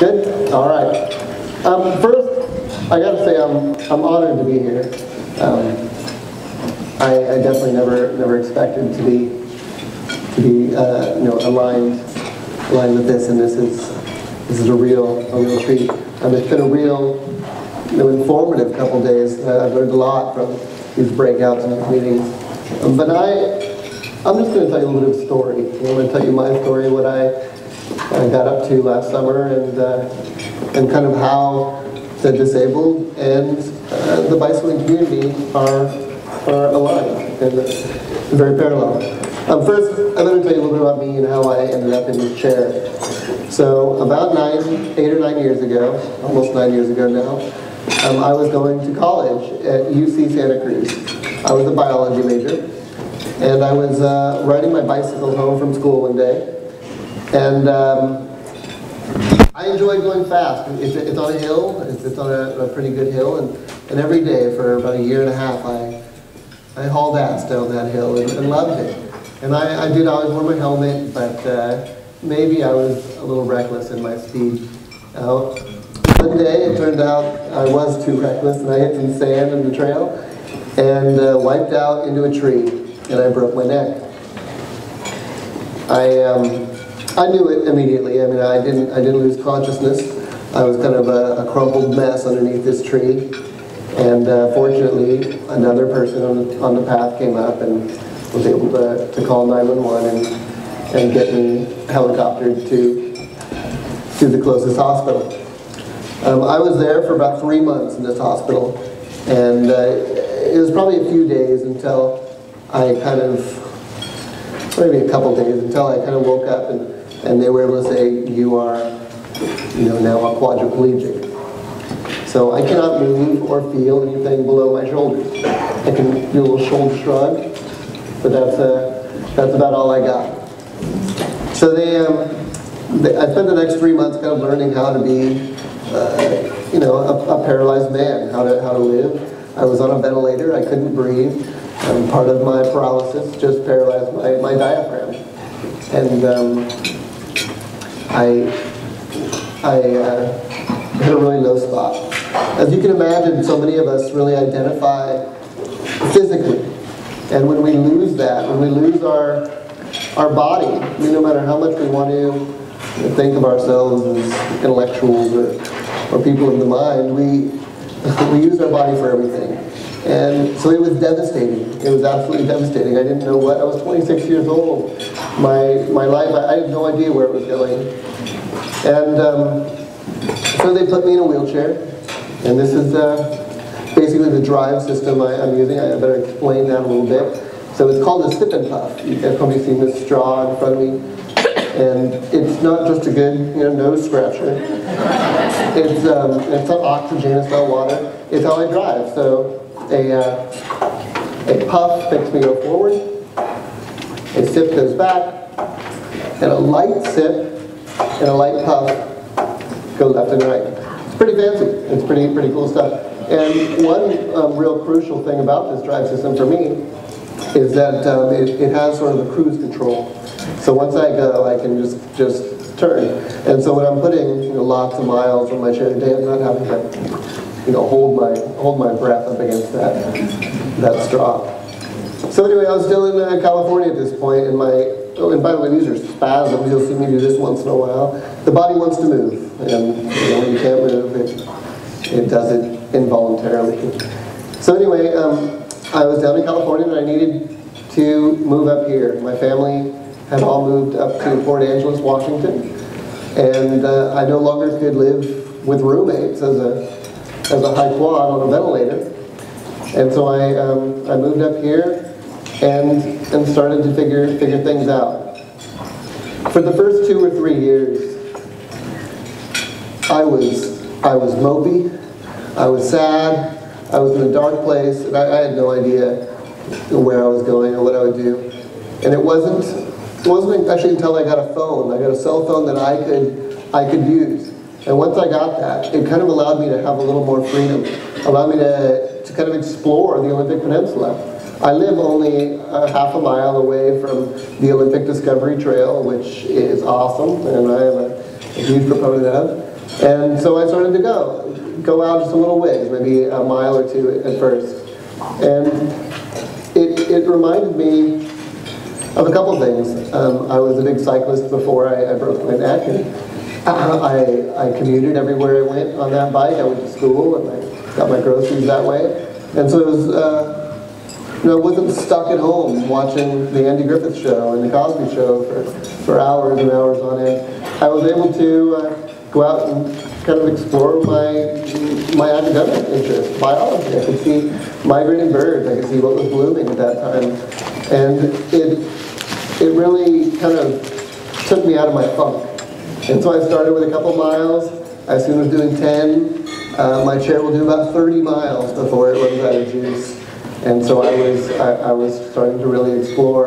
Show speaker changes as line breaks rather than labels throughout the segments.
Good? All right. First, I gotta say I'm honored to be here. I definitely never expected to be aligned with this, and this is a real treat. It's been a real informative couple days. I've learned a lot from these breakouts and these meetings. But I'm just going to tell you a little bit of a story. I'm going to tell you my story, what I got up to last summer, and kind of how the disabled and the bicycling community are aligned and very parallel. First, I'm going to tell you a little bit about me and how I ended up in this chair. So about 8 or 9 years ago, almost 9 years ago now, I was going to college at UC Santa Cruz. I was a biology major, and I was riding my bicycle home from school one day, and I enjoyed going fast. It's on a hill, it's on a pretty good hill, and every day for about a year and a half I hauled ass down that hill and loved it. And I did always wear my helmet, but maybe I was a little reckless in my speed. One day it turned out I was too reckless, and I hit some sand in the trail and wiped out into a tree, and I broke my neck. I knew it immediately. I mean, I didn't lose consciousness. I was kind of a crumpled mess underneath this tree, and fortunately, another person on the path came up and was able to call 911 and get me helicoptered to the closest hospital. I was there for about 3 months in this hospital, and it was probably a few days until I maybe a couple days until I kind of woke up and they were able to say, you are now a quadriplegic. So I cannot move or feel anything below my shoulders. I can do a little shoulder shrug, but that's about all I got. So I spent the next 3 months kind of learning how to be a paralyzed man, how to live. I was on a ventilator, I couldn't breathe. Part of my paralysis just paralyzed my diaphragm. And I hit a really low spot. As you can imagine, so many of us really identify physically. And when we lose that, when we lose our body, no matter how much we want to think of ourselves as intellectuals or people of the mind, we use our body for everything. And so it was devastating. It was absolutely devastating. I didn't know what. I was 26 years old. My life, I had no idea where it was going. And so they put me in a wheelchair. And this is basically the drive system I'm using. I better explain that a little bit. So it's called a sip and puff. You guys probably seen this straw in front of me. And it's not just a good nose scratcher. It's not oxygen, it's not water. It's how I drive. So a puff makes me go forward, a sip goes back, and a light sip and a light puff go left and right. It's pretty fancy. It's pretty cool stuff. And one real crucial thing about this drive system for me is that it has sort of a cruise control. So once I go, I can just turn. And so when I'm putting lots of miles on my chair today, I'm not having to hold my breath up against that straw. So anyway, I was still in California at this point, and by the way, these are spasms. You'll see me do this once in a while. The body wants to move, and when you can't move, it does it involuntarily. So anyway, I was down in California, and I needed to move up here. My family had all moved up to Port Angeles, Washington, and I no longer could live with roommates as a high quad on a ventilator. And so I moved up here and started to figure things out. For the first 2 or 3 years, I was mopey, I was sad, I was in a dark place, and I had no idea where I was going or what I would do. And it wasn't actually until I got a phone. I got a cell phone that I could use. And once I got that, it kind of allowed me to have a little more freedom, allowed me to kind of explore the Olympic Peninsula. I live only half a mile away from the Olympic Discovery Trail, which is awesome, and I am a huge proponent of. And so I started to go out just a little ways, maybe a mile or two at first. And it reminded me of a couple things. I was a big cyclist before I broke my neck, and I commuted everywhere I went on that bike. I went to school, and I got my groceries that way. And so it was, I wasn't stuck at home watching the Andy Griffith Show and the Cosby Show for hours and hours on end. I was able to go out and kind of explore my academic interests, biology. I could see migrating birds. I could see what was blooming at that time, and it really kind of took me out of my funk. And so I started with a couple miles. I soon was doing 10. My chair will do about 30 miles before it runs out of juice. And so I was starting to really explore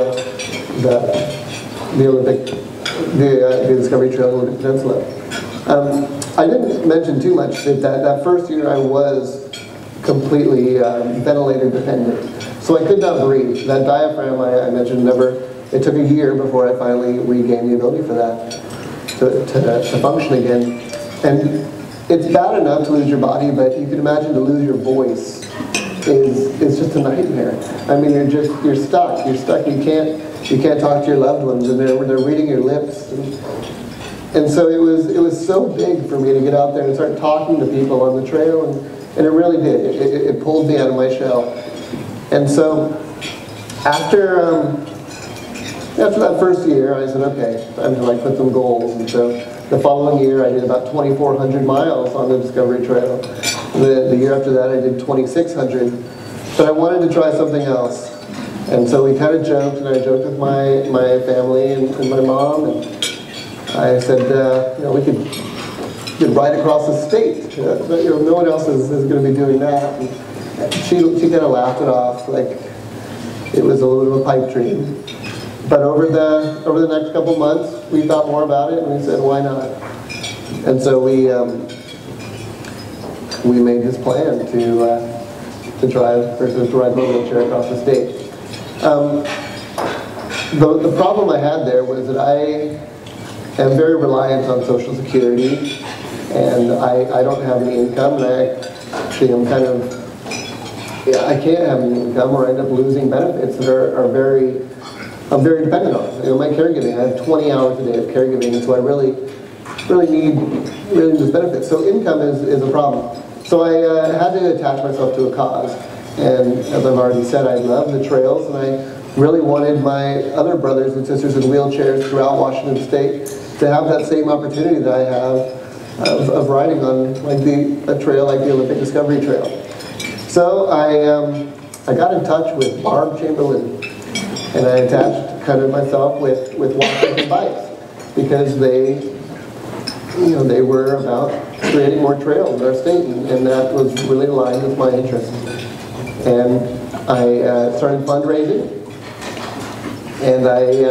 the Discovery Trail of the Olympic Peninsula. I didn't mention too much that first year I was completely ventilator dependent. So I could not breathe. That diaphragm I mentioned it took a year before I finally regained the ability for that to function again. And it's bad enough to lose your body, but you can imagine to lose your voice is just a nightmare. I mean, you're stuck. You're stuck. You can't talk to your loved ones, and they're reading your lips. And so it was so big for me to get out there and start talking to people on the trail, and it really did. It pulled me out of my shell. And so after that first year, I said, okay, time to put some goals. And so the following year, I did about 2,400 miles on the Discovery Trail. The year after that, I did 2,600. But I wanted to try something else. And so we kind of joked, and I joked with my family and my mom, and I said, we could ride across the state. No one else is going to be doing that. And she kind of laughed it off like it was a little bit of a pipe dream. But over the next couple months, we thought more about it, and we said, why not? And so we made this plan to ride my wheelchair across the state. The problem I had there was that I am very reliant on Social Security, and I don't have any income, and I can't have any income, or I end up losing benefits that I'm very dependent on. My caregiving, I have 20 hours a day of caregiving, and so I really need those benefits. So income is a problem. So I had to attach myself to a cause. And as I've already said, I love the trails, and I really wanted my other brothers and sisters in wheelchairs throughout Washington State to have that same opportunity that I have of riding on a trail like the Olympic Discovery Trail. So I got in touch with Barb Chamberlain, and I attached kind of myself with Washington Bikes, because they were about creating more trails in our state, and that was really aligned with my interests. And I started fundraising, and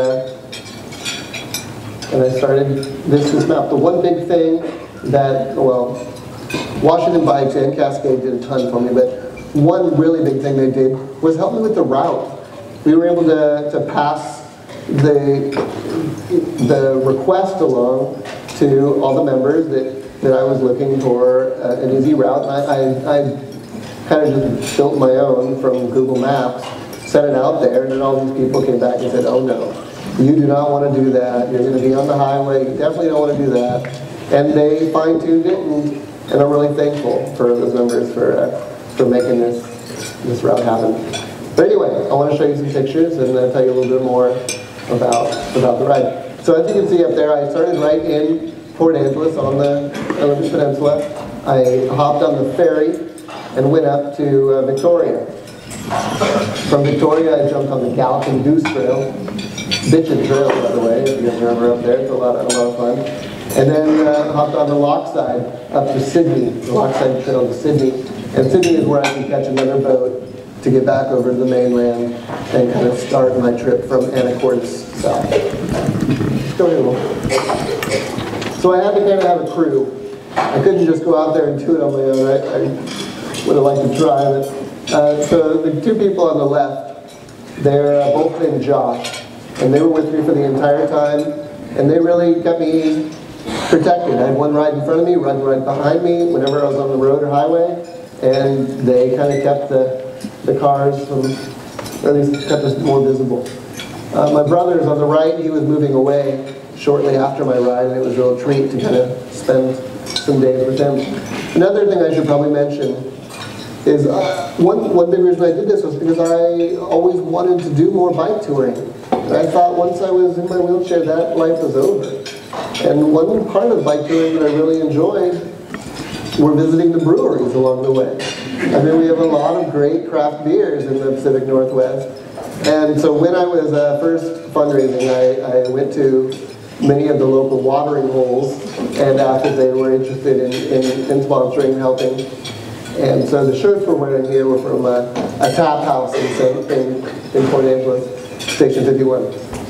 I started this map. The one big thing that, Washington Bikes and Cascade did a ton for me, but one really big thing they did was help me with the route. We were able to pass the request along to all the members that I was looking for an easy route. I kind of just built my own from Google Maps, set it out there, and then all these people came back and said, oh no, you do not want to do that. You're going to be on the highway. You definitely don't want to do that. And they fine-tuned it, and I'm really thankful for those members for making this route happen. But anyway, I want to show you some pictures and tell you a little bit more about the ride. So as you can see up there, I started right in Port Angeles on the Olympic Peninsula. I hopped on the ferry and went up to Victoria. From Victoria, I jumped on the Galloping Goose Trail. Bitchin' trail, by the way, if you guys are ever up there. It's a lot of fun. And then hopped on the Lochside up to Sydney, the Lochside Trail to Sydney. And Sydney is where I can catch another boat to get back over to the mainland and kind of start my trip from Anacortes south. Let's go here. So I had to kind of have a crew. I couldn't just go out there and do it on my own. I would have liked to try, but so the two people on the left, they're both named Josh, and they were with me for the entire time, and they really got me protected. I had one ride in front of me, one right behind me whenever I was on the road or highway, and they kind of kept the cars from, or at least kept us more visible. My brother's on the right. He was moving away shortly after my ride, and it was a real treat to kind of spend some days with him. Another thing I should probably mention is one big reason I did this was because I always wanted to do more bike touring. And I thought once I was in my wheelchair, that life was over. And one part of bike touring that I really enjoyed were visiting the breweries along the way. I mean, we have a lot of great craft beers in the Pacific Northwest. And so when I was first fundraising, I went to many of the local watering holes and asked if they were interested in sponsoring and helping. And so the shirts we're wearing here were from a tap house in Port Angeles, Station 51.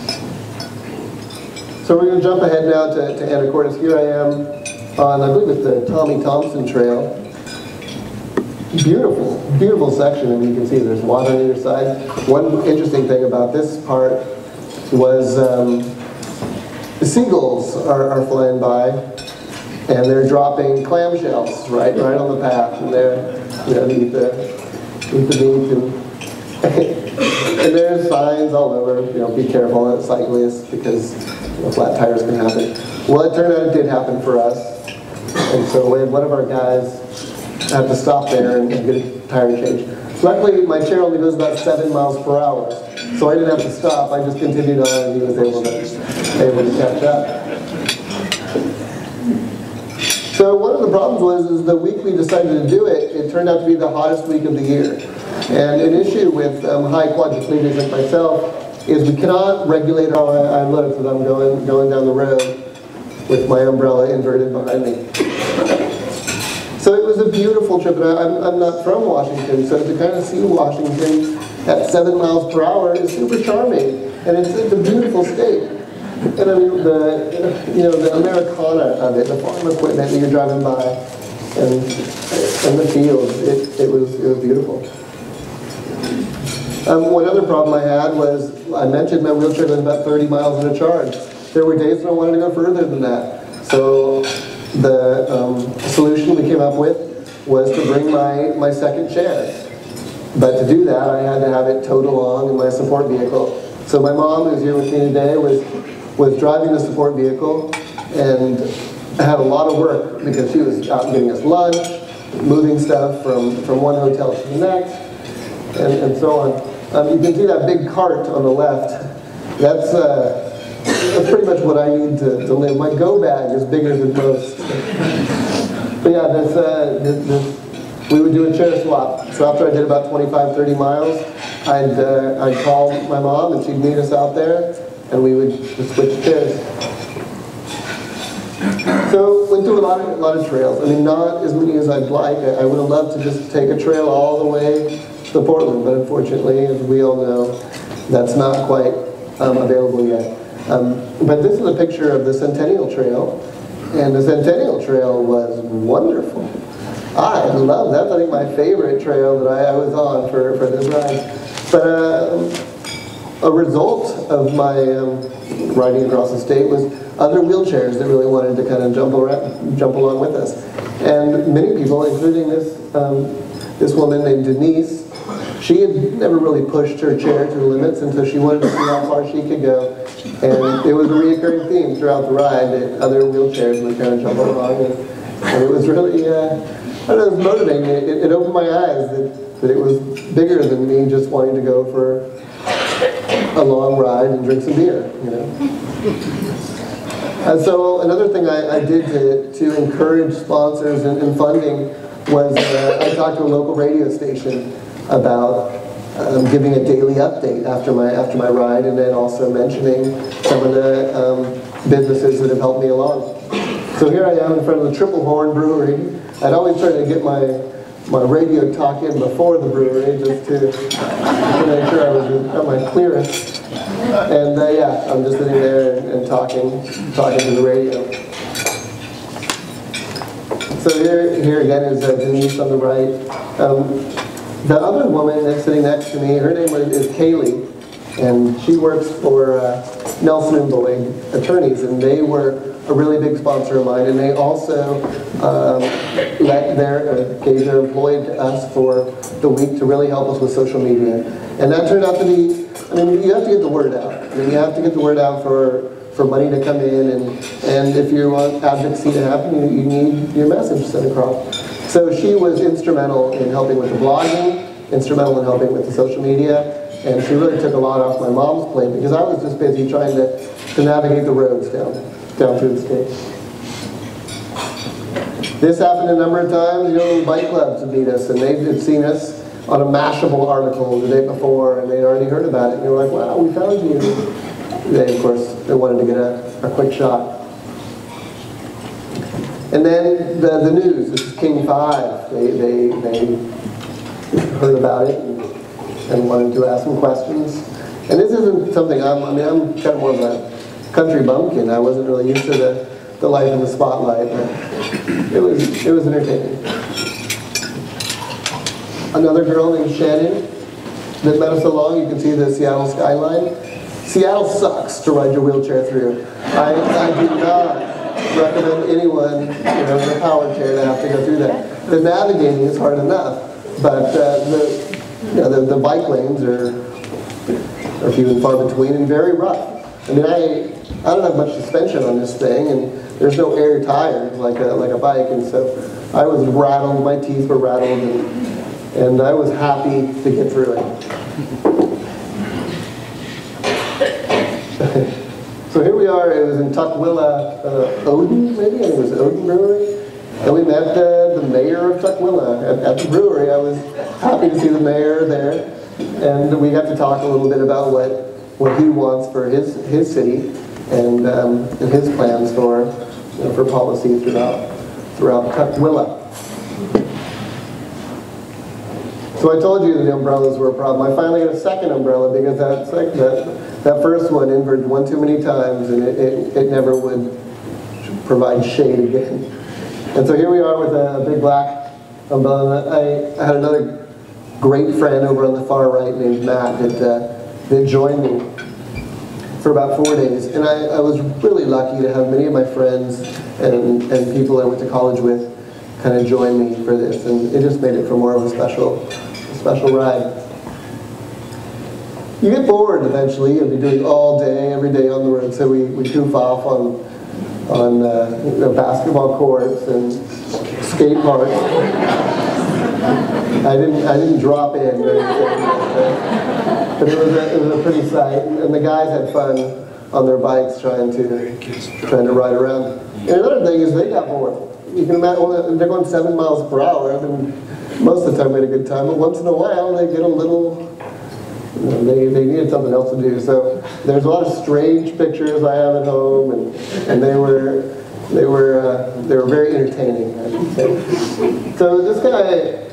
So we're going to jump ahead now to Anacortes. Here I am on, I believe it's the Tommy Thompson Trail. Beautiful, beautiful section, and you can see there's water on either side. One interesting thing about this part was the seagulls are flying by, and they're dropping clamshells right on the path, and they're, you know, eat the meat, and there's signs all over, you know, be careful as cyclists because, you know, flat tires can happen. Well, it turned out it did happen for us, and so when one of our guys had to stop there and get a tire change. Luckily, my chair only goes about 7 miles per hour, so I didn't have to stop. I just continued on, and he was able to catch up. So one of the problems was the week we decided to do it, it turned out to be the hottest week of the year. And an issue with high quadriplegics like myself is we cannot regulate how I look as I'm going down the road with my umbrella inverted behind me. So it was a beautiful trip, and I'm not from Washington, so to kind of see Washington at 7 miles per hour is super charming, and it's a beautiful state. And I mean, the Americana of it, the farm equipment that you're driving by, and the fields, it was beautiful. One other problem I had was, I mentioned my wheelchair was about 30 miles in a charge. There were days when I wanted to go further than that. So the solution we came up with was to bring my second chair. But to do that, I had to have it towed along in my support vehicle. So my mom, who's here with me today, was driving the support vehicle and had a lot of work because she was out getting us lunch, moving stuff from one hotel to the next, and so on. You can see that big cart on the left. That's pretty much what I need to live. My go bag is bigger than most. But yeah, we would do a chair swap. So after I did about 25, 30 miles, I'd call my mom and she'd meet us out there, and we would just switch chairs. So went through a lot of trails. I mean, not as many as I'd like. I would have loved to just take a trail all the way to Portland, but unfortunately, as we all know, that's not quite available yet. But this is a picture of the Centennial Trail, and the Centennial Trail was wonderful. I love that. I think my favorite trail that I was on for this ride. But a result of my riding across the state was other wheelchairs that really wanted to kind of jump along with us. And many people, including this woman named Denise, she had never really pushed her chair to the limits until she wanted to see how far she could go. And it was a recurring theme throughout the ride that other wheelchairs would kind of jump along. And it was really, I don't know, it was motivating. It opened my eyes that it was bigger than me just wanting to go for a long ride and drink some beer, you know. And so another thing I did to encourage sponsors and funding was I talked to a local radio station about giving a daily update after my ride, and then also mentioning some of the businesses that have helped me along. So here I am in front of the Triple Horn Brewery. I'd always try to get my radio talk in before the brewery just to make sure I was at my clearest. And yeah, I'm just sitting there and talking to the radio. So here again is Denise on the right. The other woman that's sitting next to me, her name is Kaylee, and she works for Nelson & Boyd attorneys, and they were a really big sponsor of mine, and they also gave their employee to us for the week to really help us with social media. And that turned out to be, I mean, you have to get the word out. I mean, you have to get the word out for money to come in, and if you want advocacy to happen, you need your message sent across. So she was instrumental in helping with the blogging, instrumental in helping with the social media, and she really took a lot off my mom's plate because I was just busy trying to navigate the roads down through the state. This happened a number of times. You know, bike clubs would meet us, and they had seen us on a Mashable article the day before, and they'd already heard about it. And they were like, wow, we found you. They, of course, they wanted to get a quick shot. And then the news, this is King 5. They heard about it and wanted to ask some questions. And this isn't something, I'm kind of more of a country bumpkin. I wasn't really used to the life in the spotlight, but it was entertaining. Another girl named Shannon that met us along, you can see the Seattle skyline. Seattle sucks to ride your wheelchair through. I do not recommend anyone in a power chair to have to go through that. The navigating is hard enough, but the bike lanes are few and far between and very rough. I mean, I don't have much suspension on this thing, and there's no air tires like a bike, and so I was rattled, my teeth were rattled, and I was happy to get through it. So here we are, it was in Tukwila, Odin, maybe? I think it was Odin Brewery. And we met the mayor of Tukwila at the brewery. I was happy to see the mayor there. And we got to talk a little bit about what he wants for his city and his plans for policy throughout Tukwila. So I told you that the umbrellas were a problem. I finally got a second umbrella because that first one inverted one too many times, and it never would provide shade again. And so here we are with a big black umbrella. I had another great friend over on the far right named Matt that joined me for about 4 days. And I was really lucky to have many of my friends and people I went to college with kind of join me for this. And it just made it for more of a special ride. You get bored eventually. You'll be doing all day, every day on the road. So we goof off on basketball courts and skate parks. I didn't drop in or anything, but it was a pretty sight. And the guys had fun on their bikes trying to ride around. And another thing is they got bored. You can imagine they're going 7 miles per hour, and most of the time we had a good time. But once in a while they get a little. They needed something else to do. So there's a lot of strange pictures I have at home, and they were very entertaining, I should say. So this guy,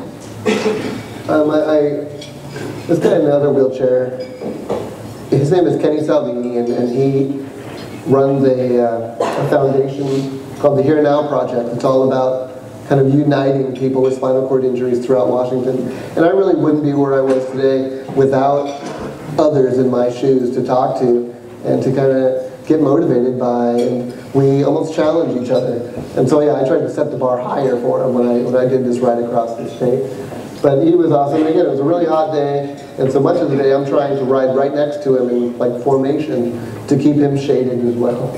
this guy in the other wheelchair, his name is Kenny Salvini, and he runs a foundation called the Here Now Project. It's all about kind of uniting people with spinal cord injuries throughout Washington. And I really wouldn't be where I was today without others in my shoes to talk to and to kind of get motivated by, and we almost challenge each other. And so yeah, I tried to set the bar higher for him when I did this ride across the state. But he was awesome. And again, it was a really hot day, and so much of the day I'm trying to ride right next to him in like formation to keep him shaded as well.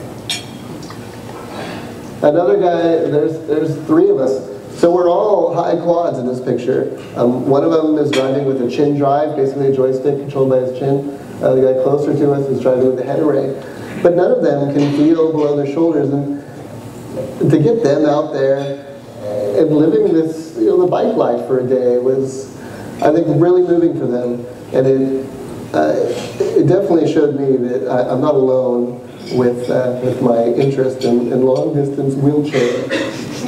Another guy, there's 3 of us. So we're all high quads in this picture. One of them is driving with a chin drive, basically a joystick controlled by his chin. The guy closer to us is driving with a head array. But none of them can feel below their shoulders. And to get them out there and living this, the bike life for a day was, I think, really moving for them. And it definitely showed me that I'm not alone with my interest in long-distance wheelchair.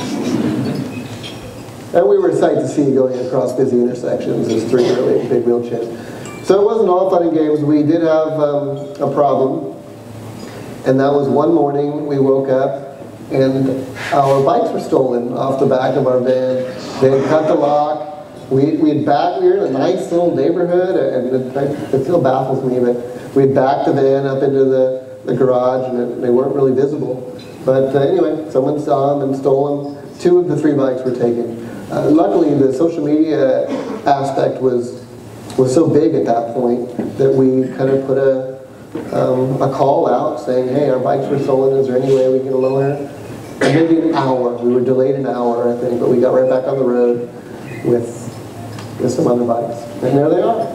And we were a sight to see going across busy intersections. There's 3 really big wheelchairs. So it wasn't all fun and games. We did have a problem. And that was one morning we woke up and our bikes were stolen off the back of our van. They had cut the lock. We were in a nice little neighborhood, and it still baffles me, but we had backed the van up into the garage, and they weren't really visible. But anyway, someone saw them and stole them. 2 of the 3 bikes were taken. Luckily, the social media aspect was so big at that point that we kind of put a call out saying, hey, our bikes were stolen, is there any way we can loan her? And maybe an hour, we were delayed an hour, I think, but we got right back on the road with some other bikes. And there they are.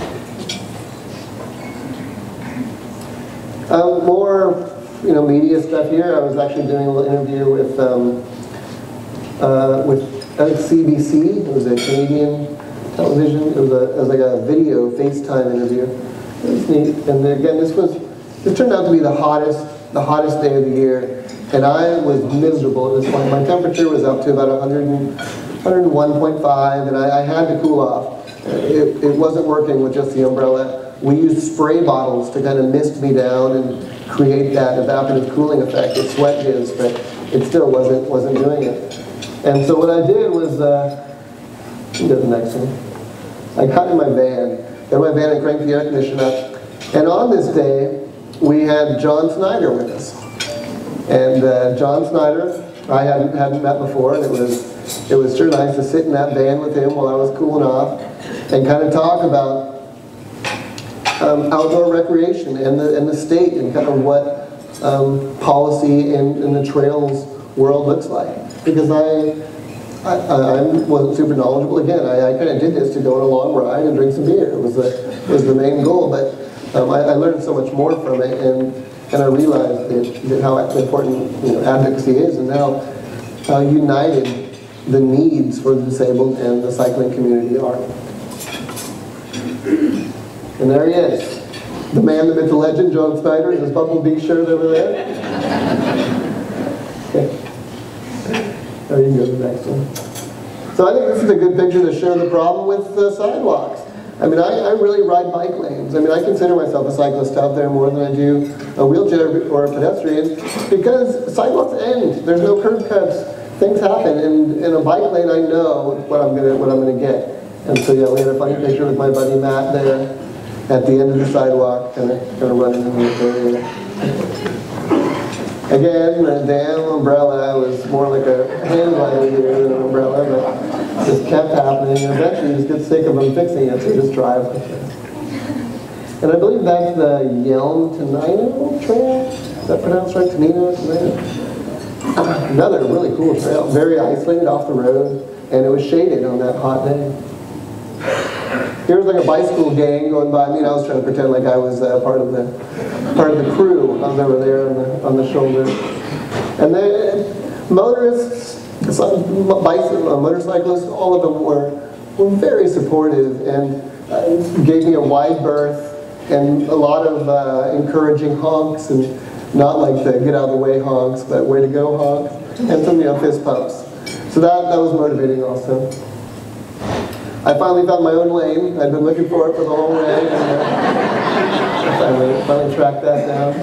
More media stuff here. I was actually doing a little interview with CBC. It was a Canadian television. It was like a video FaceTime interview. It was neat. And again, this turned out to be the hottest day of the year, and I was miserable at this point. My temperature was up to about 101.5, and I had to cool off. It wasn't working with just the umbrella. We used spray bottles to kind of mist me down and create that evaporative cooling effect that sweat gives, but it still wasn't doing it. And so what I did was, you go to the next one. I got in my van and cranked the air conditioner up. And on this day, we had John Snyder with us. And John Snyder, I hadn't met before, and it was sure nice to sit in that van with him while I was cooling off and kind of talk about outdoor recreation and the state and kind of what policy in the trails world looks like. Because I wasn't super knowledgeable. Again, I kind of did this to go on a long ride and drink some beer. It was the main goal, but I learned so much more from it, and I realized that how important advocacy is, and how united the needs for the disabled and the cycling community are. And there he is, the man, the myth, the legend, John Snyder, in his Bumblebee shirt over there. Okay. Oh, you can go to the next one. So I think this is a good picture to show the problem with sidewalks. I mean, I really ride bike lanes. I mean, I consider myself a cyclist out there more than I do a wheelchair or a pedestrian, because sidewalks end. There's no curb cuts. Things happen, and in a bike lane, I know what I'm gonna get. And so yeah, we had a funny picture with my buddy Matt there at the end of the sidewalk, kind of running in this area. Again, the damn umbrella was more like a hand glider here than an umbrella, but just kept happening, and eventually you just get sick of them fixing it, so you just drive like that. And I believe that's the Yelm Tenino Trail. Is that pronounced right? Tenino? Another really cool trail, very isolated off the road, and it was shaded on that hot day. Here was like a bicycle gang going by me, and I was trying to pretend like I was part of the crew. I was over there on the shoulder. And then motorists, motorcyclists, all of them were very supportive and gave me a wide berth and a lot of encouraging honks, and not like the get out of the way honks, but way to go honks, and some fist pumps. So that was motivating also. I finally found my own lane. I'd been looking for it for the whole way, and finally tracked that down.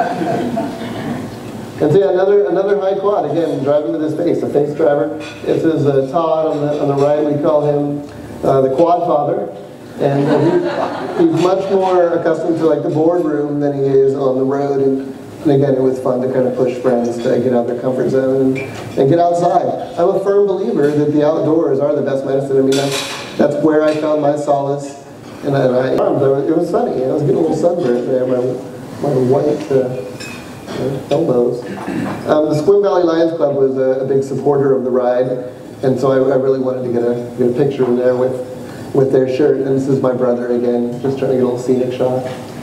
And so yeah, another high quad. Again, driving with his face, a face driver. This is Todd on the right. We call him the quad father, and he's much more accustomed to like the boardroom than he is on the road. And again, it was fun to kind of push friends to get out of their comfort zone and get outside. I'm a firm believer that the outdoors are the best medicine. I mean, that's where I found my solace. And it was funny. I was getting a little sunburnt there, my white elbows. The Squim Valley Lions Club was a big supporter of the ride, and so I really wanted to get a picture in there with their shirt. And this is my brother again, just trying to get a little scenic shot.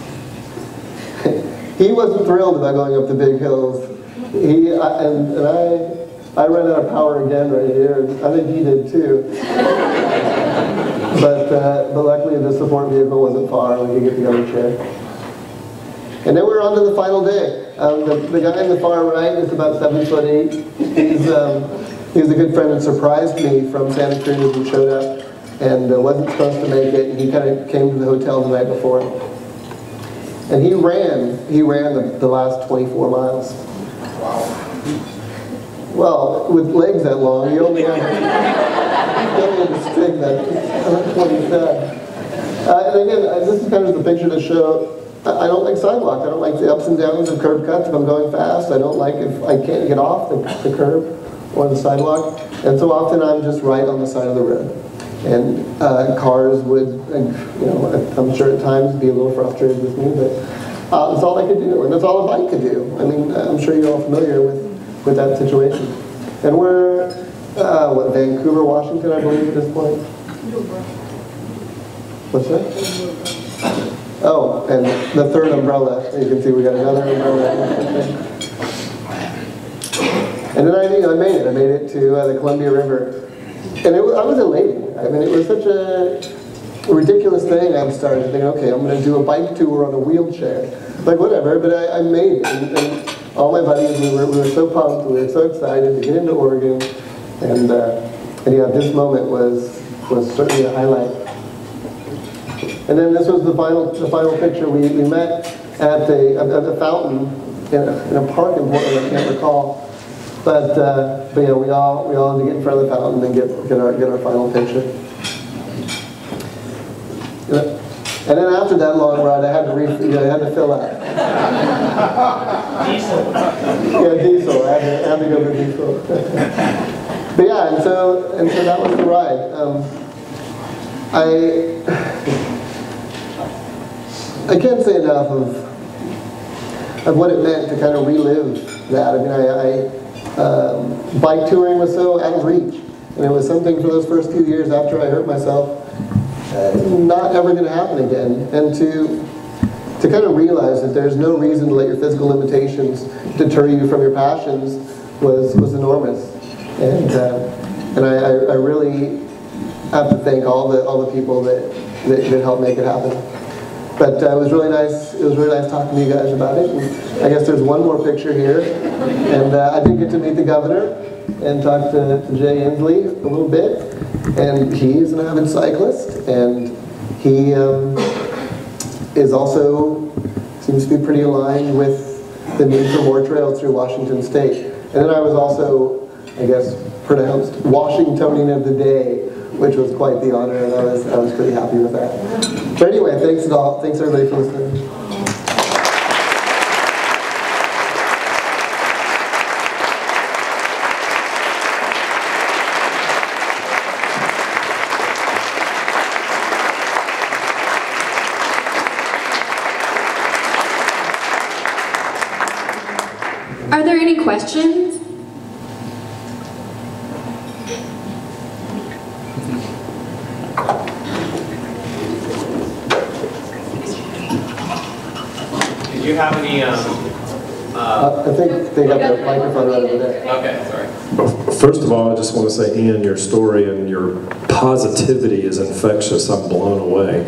He wasn't thrilled about going up the big hills. I ran out of power again right here, and I think he did too. But luckily the support vehicle wasn't far, we could get the other chair. And then we're on to the final day. The guy in the far right is about 7'8". He's a good friend and surprised me from Santa Cruz and showed up and wasn't supposed to make it, and he kind of came to the hotel the night before. And he ran the last 24 miles. Well, with legs that long, you only had to string that 27. And again, this is kind of the picture to show I don't like sidewalk. I don't like the ups and downs of curb cuts if I'm going fast. I don't like if I can't get off the curb or the sidewalk. And so often I'm just right on the side of the road. And cars would, I'm sure at times be a little frustrated with me, but that's all I could do. And that's all a bike could do. I mean, I'm sure you're all familiar with that situation. And we're, Vancouver, Washington, I believe at this point. What's that? Oh, and the third umbrella. You can see we got another umbrella. And then I made it. I made it to the Columbia River. And I was elated. I mean, it was such a ridiculous thing. I started thinking, okay, I'm going to do a bike tour on a wheelchair. Like, whatever, but I made it. And all my buddies, we were so pumped. We were so excited to get into Oregon. And yeah, this moment was certainly a highlight. And then this was the final picture. We met at the fountain in a park in Portland. I can't recall, but yeah, we all had to get in front of the fountain and get our final picture. And then after that long ride, I had to fill up.
Diesel.
Yeah, diesel. I had to go to diesel. But yeah, and so that was the ride. I can't say enough of what it meant to kind of relive that. I mean, bike touring was so out of reach, and it was something for those first few years after I hurt myself, not ever going to happen again. And to kind of realize that there's no reason to let your physical limitations deter you from your passions was enormous. And I really have to thank all the people that helped make it happen. But it was really nice. It was really nice talking to you guys about it. And I guess there's one more picture here, and I did get to meet the governor and talk to Jay Inslee a little bit. And he's an avid cyclist, and he is also seems to be pretty aligned with the need for more trails through Washington State. And then I was also, I guess, pronounced Washingtonian of the Day, which was quite the honor, and I was pretty happy with that. But anyway, thanks everybody for listening.
Are there any questions?
Do you have any,
I think they got the microphone right over there.
Okay, sorry.
First of all, I just want to say, Ian, your story and your positivity is infectious. I'm blown away.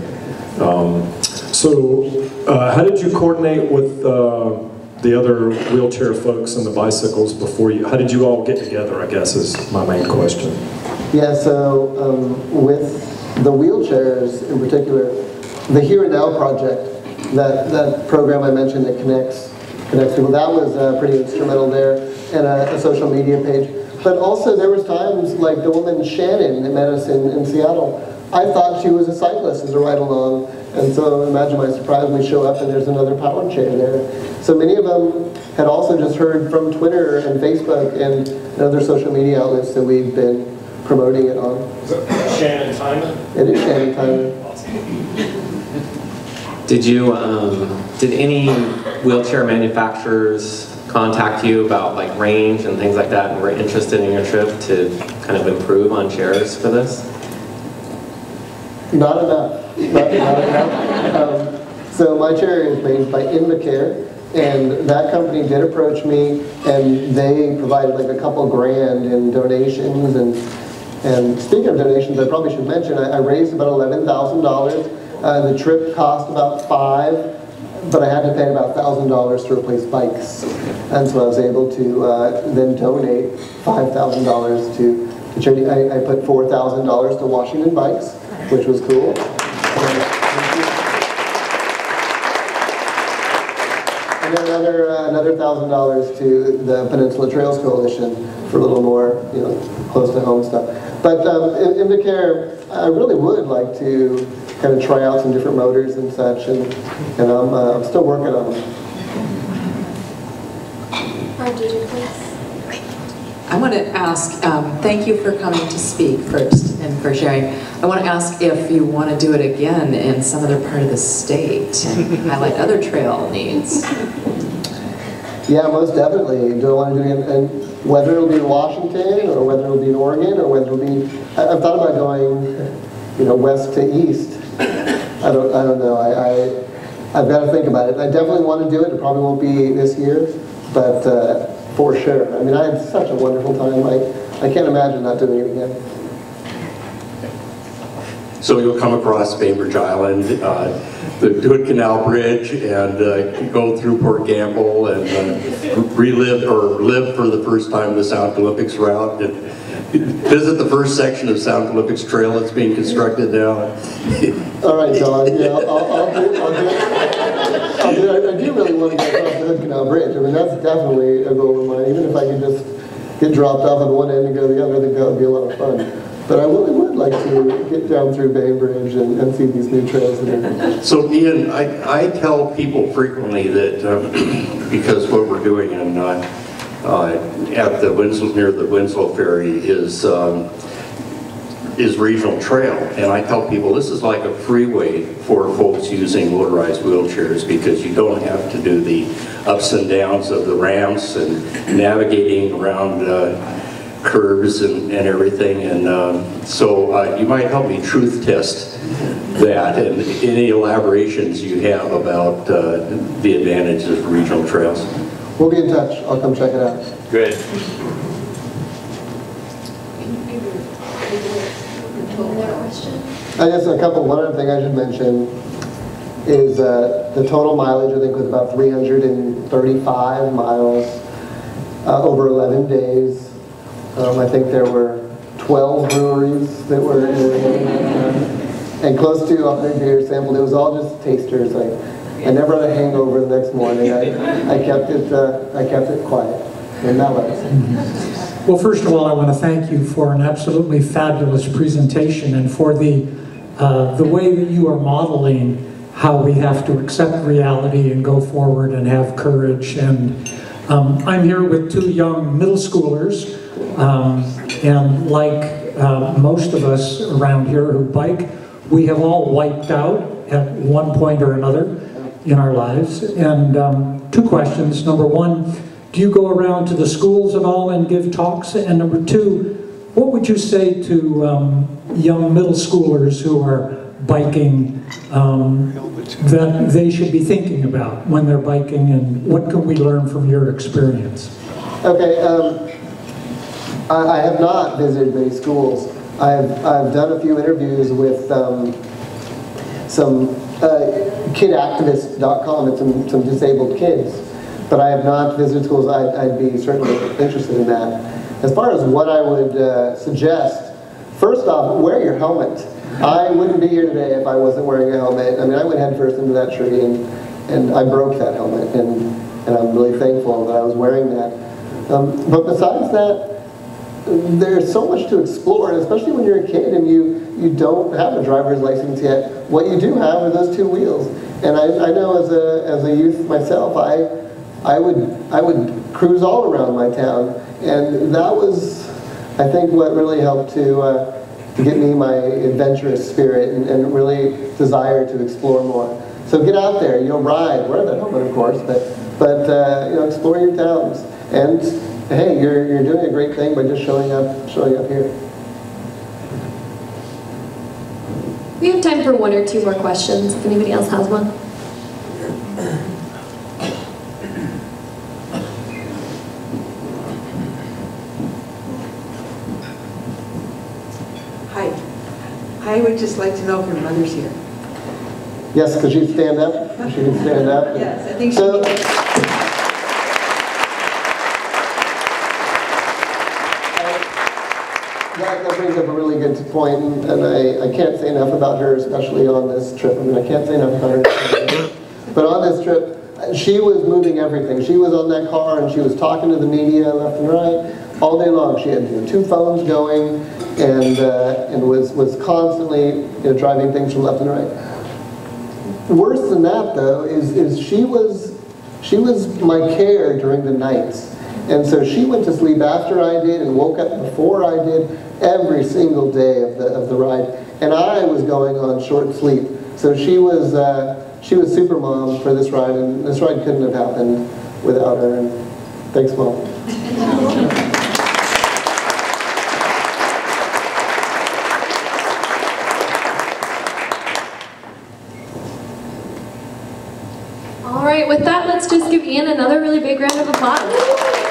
How did you coordinate with the other wheelchair folks and the bicycles before you, how did you all get together, I guess, is my main question.
Yeah, so with the wheelchairs in particular, the Here and Now project, that program I mentioned that connects people, that was pretty instrumental there, and a social media page. But also there was times like the woman Shannon that met us in Seattle. I thought she was a cyclist as a ride-along, and so imagine my surprise when we show up and there's another power chair there. So many of them had also just heard from Twitter and Facebook and other social media outlets that we've been promoting it on.
Is it Shannon Timon?
It is Shannon Timon.
Did any wheelchair manufacturers contact you about like range and things like that and were interested in your trip to kind of improve on chairs for this?
Not enough. Not enough. So my chair is made by Mackay, and that company did approach me, and they provided like a couple grand in donations. And speaking of donations, I probably should mention I raised about $11,000. The trip cost about $5,000, but I had to pay about $1,000 to replace bikes, and so I was able to then donate $5,000 to charity. I put $4,000 to Washington Bikes, which was cool. And then another $1,000 to the Peninsula Trails Coalition for a little more, close to home stuff. But in the care, I really would like to kind of try out some different motors and such, and I'm still working on them.
I want to ask, thank you for coming to speak first and for sharing. I want to ask if you want to do it again in some other part of the state and highlight other trail needs.
Yeah, most definitely. Do I want to do it, and whether it'll be in Washington or whether it'll be in Oregon or whether it'll be, I've thought about going, west to east. I don't know. I've got to think about it. I definitely want to do it. It probably won't be this year, but for sure. I mean, I had such a wonderful time. I can't imagine not doing it again.
So you'll come across Bainbridge Island, the Hood Canal Bridge, and go through Port Gamble and relive or live for the first time the Sound Olympics route. And visit the first section of Sound Olympics Trail that's being constructed now.
All right, Don. Yeah, I'll do it. I do really want to get across the Hood Canal Bridge. I mean, that's definitely a goal of mine. Even if I could just get dropped off on one end and go to the other, I think that would be a lot of fun. But I really would like to get down through Bainbridge and see these new trails.
So Ian, I tell people frequently that because what we're doing at the Winslow, near the Winslow Ferry is regional trail, and I tell people this is like a freeway for folks using motorized wheelchairs because you don't have to do the ups and downs of the ramps and navigating around curves and everything, and so you might help me truth test that and any elaborations you have about the advantages of regional trails.
We'll be in touch. I'll come check it out.
Good.
I guess one other thing I should mention is the total mileage, I think, was about 335 miles over 11 days. I think there were 12 breweries that were and close to 100 beers sampled. It was all just tasters. I never had a hangover the next morning. I kept it quiet and mellow.
Well, first of all, I want to thank you for an absolutely fabulous presentation and for the way that you are modeling how we have to accept reality and go forward and have courage. And I'm here with two young middle schoolers, and like most of us around here who bike, we have all wiped out at one point or another in our lives. And two questions. Number one, do you go around to the schools at all and give talks? And number two, what would you say to young middle schoolers who are biking that they should be thinking about when they're biking, and what can we learn from your experience?
Okay, I have not visited many schools. I've done a few interviews with some kidactivist.com and some disabled kids, but I have not visited schools. I'd be certainly interested in that. As far as what I would suggest, first off, wear your helmet. I wouldn't be here today if I wasn't wearing a helmet. I mean, I went head first into that tree and I broke that helmet, and I'm really thankful that I was wearing that. But besides that, there's so much to explore, and especially when you're a kid and you don't have a driver's license yet. What you do have are those two wheels. And I know as a youth myself, I would cruise all around my town, and that was, I think, what really helped to get me my adventurous spirit and really desire to explore more. So get out there, ride, wear that helmet, of course, but explore your towns. And hey, you're doing a great thing by just showing up here.
We have time for one or two more questions, if anybody else has one.
Hi. I would just like to know if your mother's here.
Yes, could you stand up? She can stand up.
Yes, I think she
So, that brings up a really good point, and I can't say enough about her, especially on this trip. I mean, I can't say enough about her. But on this trip, she was moving everything. She was on that car, and she was talking to the media left and right. all day long. She had 2 phones going and was constantly driving things from left and right. Worse than that, though, is she was my care during the nights. And so she went to sleep after I did and woke up before I did every single day of the ride. And I was going on short sleep. So she was super mom for this ride, and this ride couldn't have happened without her. And thanks, Mom.
All right, with that, let's just give Ian another really big round of applause.